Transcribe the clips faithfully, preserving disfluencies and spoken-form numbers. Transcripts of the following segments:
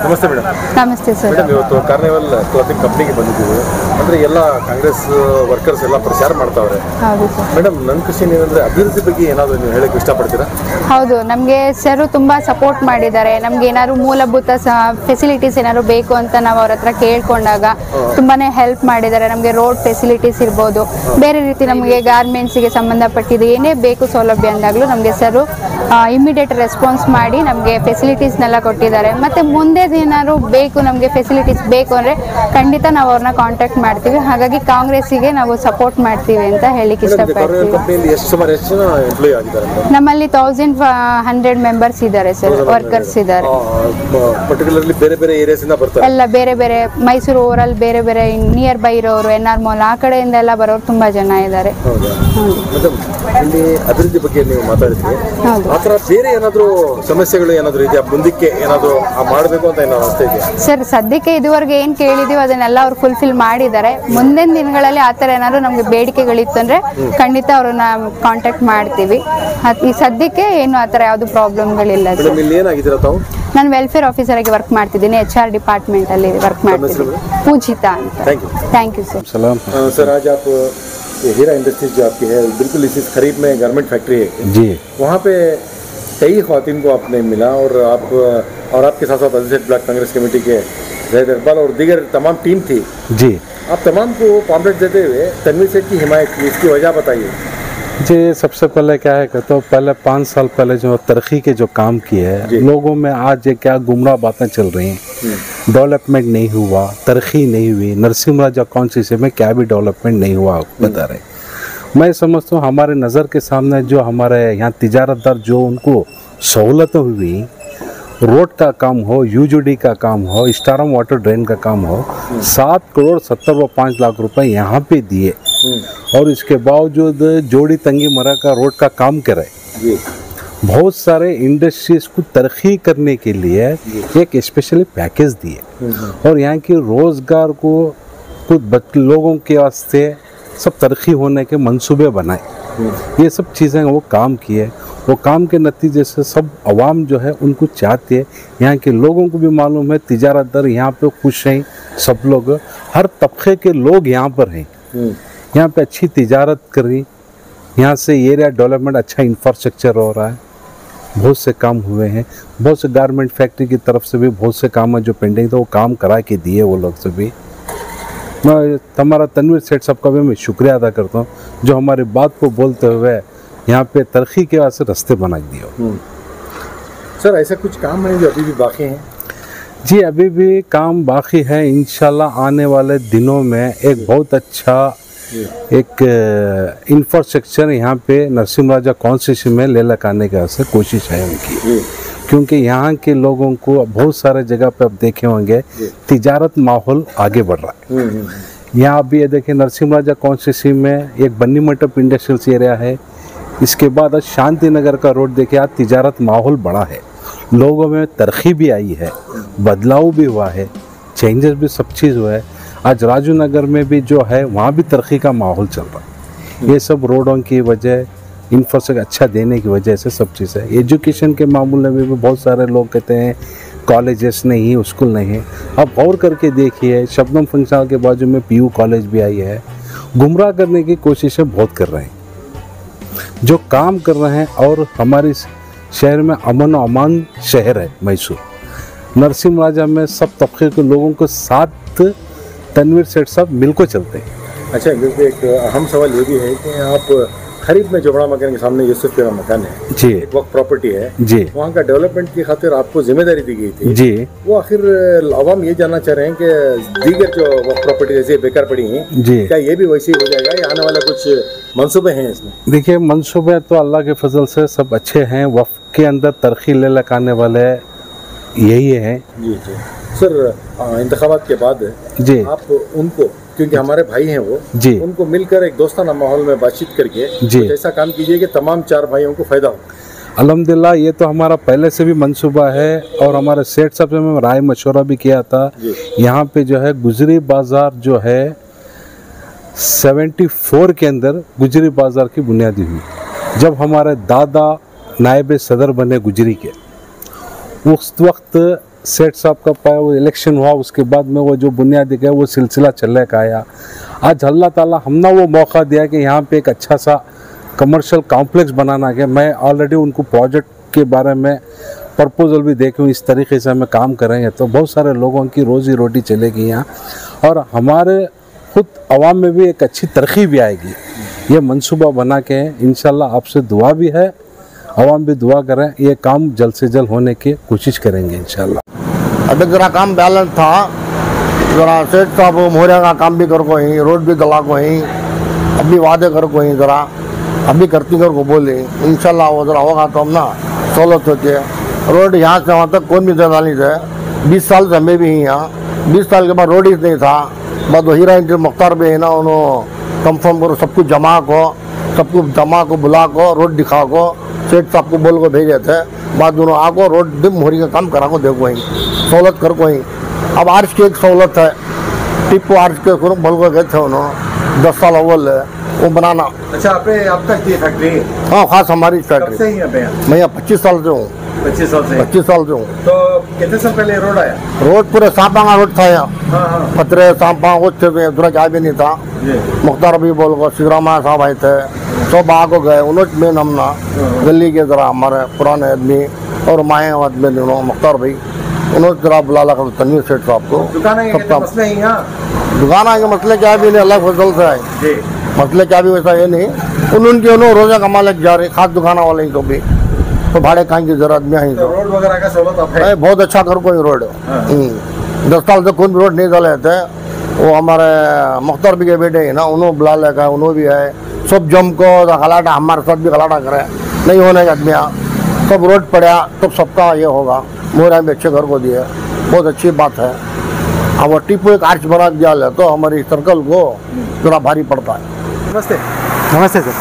ನಮಸ್ತೆ ಮೇಡಮ್. ನಮಸ್ತೆ sir. Madam, ಇವತ್ತು ಕಾರ್ನಿವಲ್ ಕ್ಲಾತಿಂಗ್ ಕಂಪ್ನಿಗೆ ಬಂದಿದ್ದೀವಿ. ಅಂದರೆ ಎಲ್ಲ ಕಾಂಗ್ರೆಸ್ ವರ್ಕರ್ಸ್ ಎಲ್ಲ ಪ್ರಚಾರ ಮಾಡ್ತಾವ್ರೆ. ಹೌದು ಸರ್. ಮೇಡಮ್, ನನ್ನ ಕ್ವಶನ್ ಏನಂದರೆ ಅಭಿವೃದ್ಧಿ ಬಗ್ಗೆ ಏನಾದರೂ ನೀವು ಹೇಳಕ್ಕೆ ಇಷ್ಟಪಡ್ತೀರಾ? ಹೌದು, ನಮಗೆ ಸರ್ ತುಂಬ ಸಪೋರ್ಟ್ ಮಾಡಿದ್ದಾರೆ. ನಮ್ಗೆ ಏನಾದ್ರು ಮೂಲಭೂತ ಫೆಸಿಲಿಟೀಸ್ ಏನಾದ್ರು ಬೇಕು ಅಂತ ನಾವು ಅವ್ರ ಹತ್ರ ಕೇಳ್ಕೊಂಡಾಗ ತುಂಬಾ ಹೆಲ್ಪ್ ಮಾಡಿದ್ದಾರೆ. ನಮಗೆ ರೋಡ್ ಫೆಸಿಲಿಟೀಸ್ ಇರ್ಬೋದು, ಬೇರೆ ರೀತಿ ನಮಗೆ ಗಾರ್ಮೆಂಟ್ಸಿಗೆ ಸಂಬಂಧಪಟ್ಟಿದ್ದು ಏನೇ ಬೇಕು ಸೌಲಭ್ಯ ಅಂದಾಗಲೂ ನಮಗೆ ಸರ್ ಇಮಿಡಿಯೇಟ್ ರೆಸ್ಪಾನ್ಸ್ ಮಾಡಿ ನಮಗೆ ಫೆಸಿಲಿಟೀಸ್ನೆಲ್ಲ ಕೊಟ್ಟಿದ್ದಾರೆ. ಮತ್ತು ಮುಂದೆ ಏನಾದ್ರು ಬೇಕು, ನಮಗೆ ಫೆಸಿಲಿಟೀಸ್ ಬೇಕು ಅಂದರೆ ಖಂಡಿತ ನಾವು ಅವ್ರನ್ನ ಕಾಂಟ್ಯಾಕ್ಟ್ ಮಾಡ್ತೀವಿ. ಹಾಗಾಗಿ ಕಾಂಗ್ರೆಸ್ಸಿಗೆ ನಾವು ಸಪೋರ್ಟ್ ಮಾಡ್ತೀವಿ ಅಂತ ಹೇಳಿಕ್ಕೆ ಇಷ್ಟಪಡ್ತೀವಿ. ನಮ್ಮಲ್ಲಿ ತೌಸಂಡ್ ಹಂಡ್ರೆಡ್ ಮೆಂಬರ್ಸ್ ಇದ್ದಾರೆ ಸರ್, ವರ್ಕರ್ಸ್ ಇದ್ದಾರೆ. ಎಲ್ಲ ಬೇರೆ ಬೇರೆ ಮೈಸೂರು ಓವರಲ್ಲಿ ಬೇರೆ ಬೇರೆ ನಿಯರ್ ಬೈ ಇರೋರು, ಎನ್ ಆರ್ ಮಾಲ್ ಆ ಕಡೆಯಿಂದ ಎಲ್ಲ ಬರೋರು ತುಂಬಾ ಜನ ಇದ್ದಾರೆ. ಅಭಿವೃದ್ಧಿ ಬಗ್ಗೆ ನೀವು ಮಾತಾಡ್ತೀವಿ. ಬೇರೆ ಏನಾದರೂ ಸಮಸ್ಯೆಗಳು ಏನಾದರೂ ಇದೆಯಾ? ಮುಂದಕ್ಕೆ ಏನಾದರೂ ಮಾಡಬೇಕು ಅಂತ ಏನಾದ್ರು ಅಷ್ಟೇ ಇದೆಯಾ ಸರ್? ಸದ್ಯಕ್ಕೆ ಇದುವರೆಗೆ ಏನು ಕೇಳಿದೀವಿ ಅದನ್ನೆಲ್ಲ ಅವ್ರು ಫುಲ್ಫಿಲ್ ಮಾಡಿದ್ದಾರೆ. ಮುಂದಿನ ದಿನಗಳಲ್ಲಿ ಆ ಥರ ಏನಾದ್ರು ನಮಗೆ ಬೇಡಿಕೆಗಳಿತ್ತು ಅಂದರೆ ಖಂಡಿತ ಅವ್ರನ್ನ ಕಾಂಟ್ಯಾಕ್ಟ್ ಮಾಡ್ತೀವಿ. ಈ ಸದ್ಯಕ್ಕೆ ಏನು ಆ ಥರ ಯಾವುದು ಪ್ರಾಬ್ಲಮ್ಗಳಿಲ್ಲ ಸರ್. ನಾನು ವೆಲ್ಫೇರ್ ಆಫೀಸರ್ ಆಗಿ ವರ್ಕ್ ಮಾಡ್ತಿದ್ದೀನಿ, ಎಚ್ ಆರ್ ಡಿಪಾರ್ಟ್ಮೆಂಟ್ ಅಲ್ಲಿ ವರ್ಕ್ ಮಾಡ್ತಿದ್ದೀನಿ. Pujita thank you sir. सलाम सर, आज आप हीरा इंडस्ट्रीज जो आपकी है बिल्कुल इसी करीब में गारमेंट फैक्ट्री है जी, वहाँ पे कई ख्वातीन को आपने मिला और आप और आपके साथ साथ अजीज ब्लॉक कांग्रेस कमेटी के जैद इकबाल और दीगर तमाम टीम थी जी। आप तमाम को पॉम्पलेट देते हुए तनवीर सेठ की हिमायत की, इसकी वजह बताइए जी। सबसे पहले क्या है तो पहले पाँच साल पहले जो तरक्की के जो काम किए हैं लोगों में, आज ये क्या गुमराह बातें चल रही हैं, डेवलपमेंट नहीं हुआ, तरक्की नहीं हुई, नरसिंह राजा कॉन्स्टिट्यूंसी में क्या भी डेवलपमेंट नहीं हुआ बता रहे। मैं समझता हूँ हमारे नज़र के सामने जो हमारे यहाँ तिजारतदार जो उनको सहूलतें हुई, रोड का काम हो, यूजीडी का काम हो, स्टारम वाटर ड्रेन का काम हो, सात करोड़ सत्तर व पाँच लाख रुपए यहाँ पे दिए और इसके बावजूद जोड़ी तंगी मरा का रोड का काम करे। बहुत सारे इंडस्ट्रीज को तरक्की करने के लिए एक स्पेशली पैकेज दिए और यहाँ की रोज़गार को कुछ लोगों के वास्ते सब तरक्की होने के मंसूबे बनाए। ये सब चीज़ें वो काम किए, वो काम के नतीजे से सब आवाम जो है उनको चाहते हैं। यहाँ के लोगों को भी मालूम है तिजारतदार यहाँ पे खुश हैं, सब लोग हर तबके के लोग यहाँ पर हैं, यहाँ पे अच्छी तिजारत कर रही, यहाँ से एरिया डेवलपमेंट अच्छा इंफ्रास्ट्रक्चर हो रहा है, बहुत से काम हुए हैं। बहुत से गारमेंट फैक्ट्री की तरफ से भी बहुत से काम है जो पेंडिंग था वो काम करा के दिए वो लोग से भी। मैं हमारा तनवीर सेठ साहब का भी मैं शुक्रिया अदा करता हूँ जो हमारी बात को बोलते हुए यहाँ पे तरक्की के वास्ते रास्ते बना दिए। सर, ऐसा कुछ काम है जो अभी भी बाकी हैं? जी, अभी भी काम बाकी है। इंशाल्लाह आने वाले दिनों में एक बहुत अच्छा एक इंफ्रास्ट्रक्चर यहाँ पे नरसिंह राजा कॉन्स्टिट्यूंसी में ले लगाने के वास्ते कोशिश है उनकी, क्योंकि यहाँ के लोगों को बहुत सारे जगह पे आप देखे होंगे तिजारत माहौल आगे बढ़ रहा है। यहाँ अभी ये देखें नरसिंह राजा कॉन्स्टिट्यूंसी में एक बन्नी मंडप इंडस्ट्रियल एरिया है, इसके बाद आज शांति नगर का रोड देखे, आज तिजारत माहौल बड़ा है, लोगों में तरक्की भी आई है, बदलाव भी हुआ है, चेंजेस भी सब चीज़ हुआ है। आज राजू नगर में भी जो है वहाँ भी तरक्की का माहौल चल रहा है। ये सब रोडों की वजह, इंफ्रास्ट्रक्चर अच्छा देने की वजह से सब चीज़ है। एजुकेशन के मामले में भी बहुत सारे लोग कहते हैं कॉलेजेस नहीं, स्कूल नहीं है। अब गौर करके देखिए, शबनम फंक्शनल के बाजू में पीयू कॉलेज भी आई है। गुमराह करने की कोशिशें बहुत कर रहे हैं जो काम कर रहे हैं। और हमारे शहर में अमन और अमान शहर है मैसूर, नरसिंह राजा में सब तबके के लोगों को साथ तनवीर सेठ साहब मिलकर चलते हैं। अच्छा, एक अहम सवाल ये भी है कि आप खरीब में जोबड़ा मकान के सामने यूसुफ का मकान है जी, एक वक्त प्रॉपर्टी है जी, वहाँ का डेवलपमेंट की खातिर आपको जिम्मेदारी दी गई थी जी। वो आखिर आवाम ये जानना चाह रहे हैं कि दीगर जो वक्त प्रॉपर्टी जैसे बेकार पड़ी हैं जी, क्या ये भी वैसे ही हो जाएगा या आने वाला कुछ मंसूबे हैं इसमें? देखिए, मंसूबे तो अल्लाह के फजल से सब अच्छे हैं। वक्त के अंदर तरक्की ले लगाने वाले यही है जी जी। सर, इंतखाबात के बाद जी आप उनको, क्योंकि हमारे भाई हैं वो जी, उनको मिलकर एक दोस्ताना माहौल में बातचीत करके जी ऐसा काम कीजिए कि तमाम चार भाइयों को फायदा हो। अल्हम्दुलिल्लाह, ये तो हमारा पहले से भी मंसूबा है और हमारे सेठ साहब से मैं राय मशवरा भी किया था। यहाँ पे जो है गुजरी बाज़ार जो है चौहत्तर के अंदर गुजरी बाज़ार की बुनियादी हुई, जब हमारे दादा नायब सदर बने गुजरी के, उस वक्त सेठ साहब का पाया वो इलेक्शन हुआ, उसके बाद में वो जो बुनियादी का वो सिलसिला चलने का आया। आज अल्लाह ताला हमने वो मौका दिया कि यहाँ पे एक अच्छा सा कमर्शियल कॉम्प्लेक्स बनाना है। मैं ऑलरेडी उनको प्रोजेक्ट के बारे में प्रपोजल भी देखे, इस तरीके से हमें काम करेंगे तो बहुत सारे लोगों की रोज़ी रोटी चलेगी यहाँ, और हमारे खुद आवाम में भी एक अच्छी तरक्की भी आएगी। ये मंसूबा बना के इंशाल्लाह आपसे दुआ भी है, आवाम भी दुआ करें, ये काम जल्द से जल्द होने की कोशिश करेंगे इंशाल्लाह। अभी जरा काम बैलेंस था, जरा सेठ साहब मोहरिया का काम भी कर को ही, रोड भी गला को ही, अभी वादे कर को ही, जरा अभी करती कर को बोले इंशाल्लाह वो जरा होगा तो हम ना सहूलत होती है। रोड यहाँ से वहाँ तक कौन भी जगह नहीं थे, बीस साल से हमें भी यहाँ, बीस साल के बाद रोड ही नहीं था। बाद वो हीरा इंटर मुख्तार भी है ना, उन्होंने कंफर्म करो सब कुछ जमा को, सब कुछ जमा को बुला को, रोड दिखा को, सेठ साहब को बोल को भेजे थे। बाद दोनों आको रोड डिम मोहरी का काम करा को देखो ही, सहूलत कर को ही। अब आर्च की एक सहूलत है, टिप्पू आर्च के बोल को गए थे उन्होंने, दस साल अव्वल वो बनाना। अच्छा, आपने अब तक की फैक्ट्री? हाँ, खास हमारी फैक्ट्री। से ही यहाँ पे? मैं यहाँ पच्चीस साल से हूँ। पच्चीस साल से? पच्चीस साल से हूँ। तो कितने साल पहले रोड आया? रोड पूरे सांपा का रोड था यहाँ। हाँ हाँ। पतरे सांपा कुछ थे, दूसरा क्या भी नहीं था। मुख्तार भी बोल को, सिद्धरामैया साहब आए थे, सब आ को गए। उन्होंने मेन हमना दिल्ली के जरा हमारे पुराने आदमी और माए आदमी दोनों, मुख्तार भाई, उन्होंने जरा बुला लगा तनवीर सेठ साहब को। दुकान के मसले क्या भी नहीं, अलग फसल से है मसले क्या भी वैसा ये नहीं। उन्होंने उन्होंने रोजा कमा लग जा रहे, खास दुकाना वाले ही तो भी तो भाड़े खाने की जरूरत में है। तो रोड वगैरह का सहूलत है? बहुत अच्छा कर कोई रोड। दस साल से कौन भी रोड नहीं डाले थे। वो हमारे मुख्तार भी के बेटे है ना, उन्होंने बुला लेगा, उन्होंने भी है सब जम को गलाटा, हमारे साथ भी गलाटा करे नहीं होने का आदमी, सब रोड पड़ा तो सबका ये होगा। मोहरा भी अच्छे घर को दिए, बहुत अच्छी बात है। अब वो टिप्पू एक आर्च बना दिया ले तो हमारी सर्कल को थोड़ा भारी पड़ता है। नमस्ते। नमस्ते सर।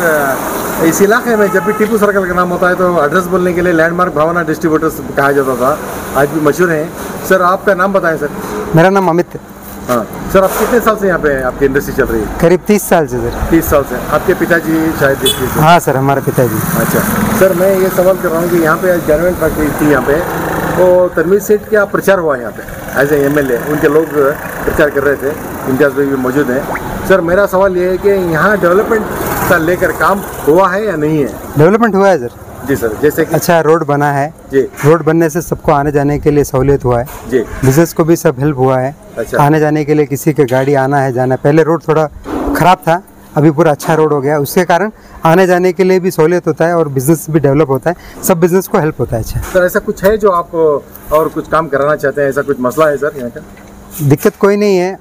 सर, इस इलाके में जब भी टिप्पू सर्कल का नाम होता है तो एड्रेस बोलने के लिए लैंडमार्क भावना डिस्ट्रीब्यूटर्स कहा जाता था, आज भी मशहूर हैं। सर, आपका नाम बताएं सर। मेरा नाम अमित है। हाँ सर, आप कितने साल से यहाँ पे आपकी इंडस्ट्री चल रही है? करीब तीस साल से सर। तीस साल से। आपके पिताजी शायद देखिए? हाँ सर, हमारे पिताजी। अच्छा सर, मैं ये सवाल कर रहा हूँ कि यहाँ पे गारमेंट फैक्ट्री थी यहाँ पे, तो तनवीर सेठ का प्रचार हुआ यहाँ पे as a M L A, उनके लोग प्रचार कर रहे थे, इम्तियाज भाई भी मौजूद हैं। सर, मेरा सवाल ये है कि यहाँ डेवलपमेंट का लेकर काम हुआ है या नहीं है? डेवलपमेंट हुआ है सर। जी सर, जैसे कि अच्छा रोड बना है जी, रोड बनने से सबको आने जाने के लिए सहूलियत हुआ है जी, बिजनेस को भी सब हेल्प हुआ है। अच्छा। आने जाने के लिए किसी के गाड़ी आना है जाना, पहले रोड थोड़ा खराब था, अभी पूरा अच्छा रोड हो गया, उसके कारण आने जाने के लिए भी सहूलियत होता है और बिजनेस भी डेवलप होता है, सब बिजनेस को हेल्प होता है। अच्छा सर, ऐसा कुछ है जो आप और कुछ काम कराना चाहते हैं, ऐसा कुछ मसला है सर यहाँ का? दिक्कत कोई नहीं है,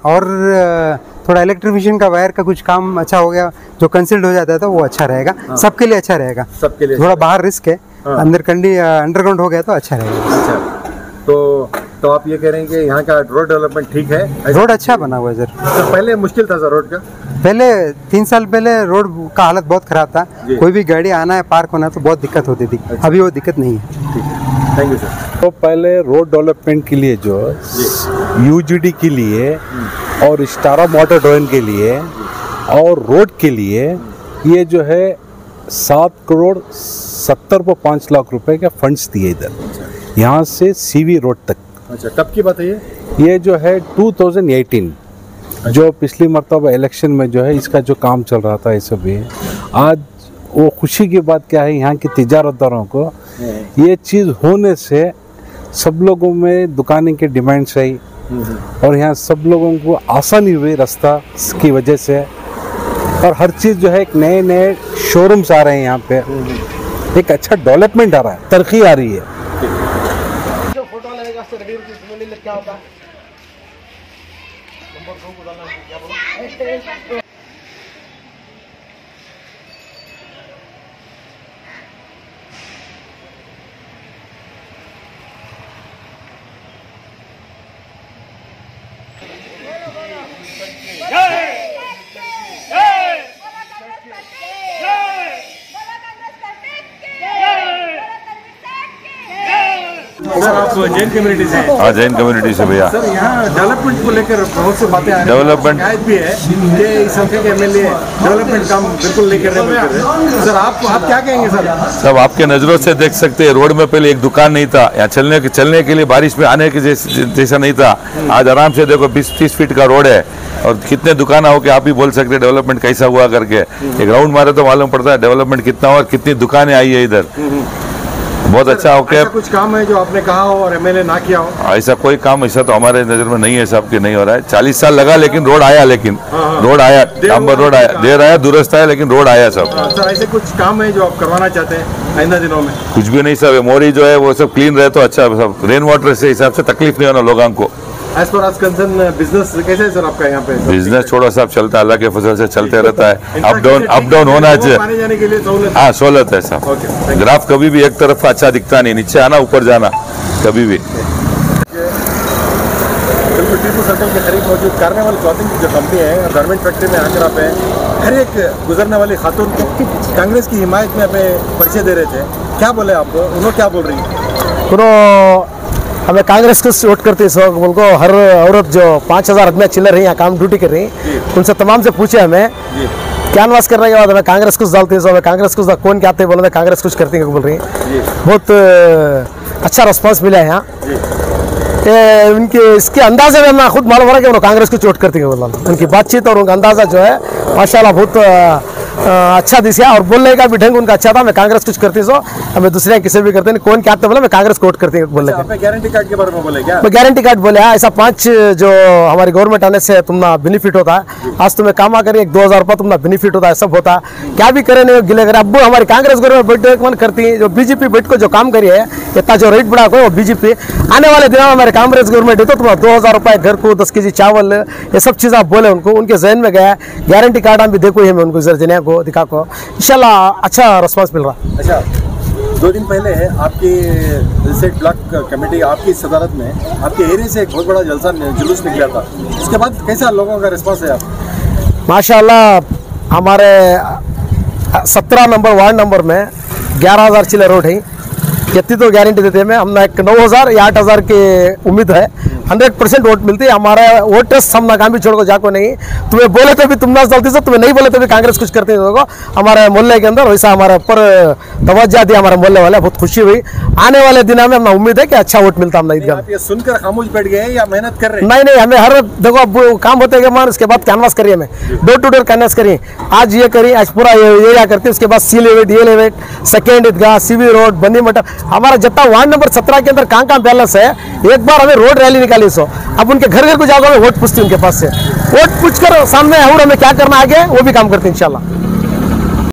और थोड़ा इलेक्ट्रिफिकेशन का वायर का कुछ काम अच्छा हो गया, जो कंसिल्ड हो जाता है तो वो अच्छा रहेगा। हाँ। सबके लिए अच्छा रहेगा, सबके लिए। थोड़ा बाहर रिस्क है। हाँ। अंदर कंडी अंडरग्राउंड हो गया तो अच्छा रहेगा। अच्छा, तो तो आप ये कह रहे हैं कि यहाँ का रोड डेवलपमेंट ठीक है? रोड अच्छा बना हुआ है सर। तो पहले मुश्किल था सर रोड का? पहले तीन साल पहले रोड का हालत बहुत खराब था, कोई भी गाड़ी आना है पार्क होना तो बहुत दिक्कत होती थी। अच्छा। अभी वो दिक्कत नहीं है। ठीक है, थैंक यू सर। तो पहले रोड डेवलपमेंट के लिए जो यूजीडी के लिए और स्टारा मोटर ड्रोन के लिए और रोड के लिए ये जो है सात करोड़ सत्तर को पाँच लाख रुपए के फंड्स दिए इधर, यहाँ से सीवी रोड तक। अच्छा, कब की बात है ये? ये जो है दो हज़ार अठारह, जो पिछली मरतबा इलेक्शन में जो है इसका जो काम चल रहा था ये सब है। आज वो खुशी की बात क्या है, यहाँ की तिजारतदारों को ये चीज़ होने से सब लोगों में दुकानें की डिमांड्स आई और यहाँ सब लोगों को आसानी हुई रास्ता की वजह से, और हर चीज़ जो है एक नए नए शोरूम्स आ रहे हैं यहाँ पे, एक अच्छा डेवलपमेंट आ रहा है, तरक्की आ रही है। आप जैन कम्युनिटी से? हाँ, जैन कम्युनिटी से भैया। सर यहाँ डेवलपमेंट को लेकर बहुत सी बातें आ रही हैं। डेवलपमेंट भी है कि इस हल्के के एमएलए डेवलपमेंट काम बिल्कुल नहीं कर रहे। सर आप आप क्या कहेंगे सर? सब आपके नज़रों से देख सकते हैं, रोड में पहले एक दुकान नहीं था, यहाँ चलने के चलने के लिए बारिश में आने के जैसा नहीं था। आज आराम से देखो बीस तीस फीट का रोड है और कितने दुकान हो के आप ही बोल सकते हैं डेवलपमेंट कैसा हुआ करके। एक राउंड मारे तो मालूम पड़ता है डेवलपमेंट कितना हुआ और कितनी दुकानें आई है इधर। बहुत अच्छा हो के कुछ काम है जो आपने कहा हो और एमएलए ना किया हो? ऐसा कोई काम ऐसा तो हमारे नजर में नहीं है साहब, कि नहीं हो रहा है। चालीस साल लगा लेकिन रोड आया, लेकिन रोड आया, डांबर रोड आया, देर आया दुरुस्त आया, लेकिन रोड आया सब। सर ऐसे कुछ काम है जो आप करवाना चाहते हैं आइंदा दिनों में? कुछ भी नहीं सब, मोरी जो है वो सब क्लीन रहे तो अच्छा, सब रेन वाटर से हिसाब से तकलीफ नहीं होना लोगों को। As far as concern business कैसे है सर आपका यहाँ पे? बिजनेस छोड़ा साहब चलता है, अल्लाह के फजल से चलते रहता है। अप डाउन अप डाउन होना चाहिए, आने जाने के लिए सहूलत। हाँ सहूलत है साहब। ग्राफ कभी भी एक तरफ अच्छा दिखता नहीं, नीचे आना ऊपर जाना कभी भी। बिल्कुल टीपू सर्कल के करीब मौजूद कार्निवल क्लॉथिंग की जो कंपनी है, गारमेंट फैक्ट्री में आकर आप हर एक गुजरने वाली खातून को कांग्रेस की हिमायत में हमें परिचय दे रहे थे। क्या बोले आप, उन्होंने क्या बोल रही है? उन्होंने हमें कांग्रेस को वोट करते इस वक्त। उनको हर औरत जो पाँच हज़ार आदमी चिल्लर रही हैं, काम ड्यूटी कर रही, उनसे तमाम से पूछे हमें कैनवास करने के बाद हमें कांग्रेस कुछ डालते हैं, कांग्रेस कुछ कौन क्या आते हैं, बोले कांग्रेस कुछ करती है बोल रही हैं। बहुत अच्छा रिस्पॉन्स मिला है यहाँ। उनके इसके अंदाजे में मैं खुद मालूम हो रहा कि उन्होंने कांग्रेस को वोट करती है बोला। उनकी बातचीत और उनका अंदाज़ा जो है माशाल्लाह बहुत अच्छा दिशा, और बोलने का भी ढंग उनका अच्छा था। मैं कांग्रेस कुछ करती सो हमें दूसरे किसी भी करते नहीं, कौन क्या बोला मैं कांग्रेस को वोट करती हूँ बोले। आपने गारंटी कार्ड के बारे में बोले क्या? मैं गारंटी कार्ड बोले हाँ, ऐसा पांच जो हमारी गवर्नमेंट आने से तुम्हारा बेनिफिट होता है। आज तुम्हें काम करिए एक दो हज़ार रुपये तुम्हारा बेनिफिट होता है, सब होता है। क्या भी करे नहीं गिले करे। अब हमारी कांग्रेस गवर्नमेंट बैठ मन करती है, जो बीजेपी बैठ को जो काम करी है इतना जो रेट बढ़ा को वो बीजेपी आने वाले दिनों में हमारे कांग्रेस गवर्नमेंट है तो तुम्हारा दो हज़ार रुपये घर को दस के जी चावल ये सब चीज़ आप बोले उनको, उनके जहन में गया। गारंटी कार्ड हम भी देखो ही हमें उनको जर्जनिया को दिखा को इंशाल्लाह अच्छा रिस्पांस मिल रहा। अच्छा, दो दिन पहले है आपकी रिसेट ब्लॉक कमेटी आपकी सदारत में आपके एरिया से एक बहुत बड़ा जलसा जुलूस निकला था, उसके बाद कैसा लोगों का रिस्पांस है? आप माशाल्लाह हमारे सत्रह नंबर वार्ड नंबर में ग्यारह हज़ार चिल्लर रोड है, कितनी तो गारंटी देते हैं हम एक नौ हज़ार या आठ हज़ार की उम्मीद है। हंड्रेड परसेंट वोट मिलती है। हमारा वोट टेस्ट हम नाकाम भी छोड़ को जाको नहीं, तुम्हें बोले तो भी तुम ना चलती से, तुम्हें नहीं बोले तो भी कांग्रेस कुछ करते हैं हमारे मोहल्ले के अंदर। वैसा हमारे ऊपर तवज्जो दिया हमारे मोहल्ले वाले, बहुत खुशी हुई। आने वाले दिनों में हमें उम्मीद है कि अच्छा वोट मिलता हम ईदगाह। ये सुनकर खामोश बैठ गए या मेहनत कर रहे हैं? नहीं नहीं, हमें हर देखो अब काम होते हैं मान, उसके बाद कैनवास करिए, हमें डोर टू डोर कैनवास करिए। आज ये करिए, आज पूरा ये क्या करते हैं, उसके बाद सी लेवेट ये लेवेट सेकेंड ईदगाह सीवी रोड बंदी मटर हमारा जितना वार्ड नंबर सत्रह के अंदर कहाँ कहाँ बैलेंस है। एक बार हमें रोड रैली निकाली सो, अब उनके घर घर को जाकर वोट पूछती उनके पास से, वोट पूछ कर सामने और हमें क्या करना आगे वो भी काम करते हैं इंशाल्लाह।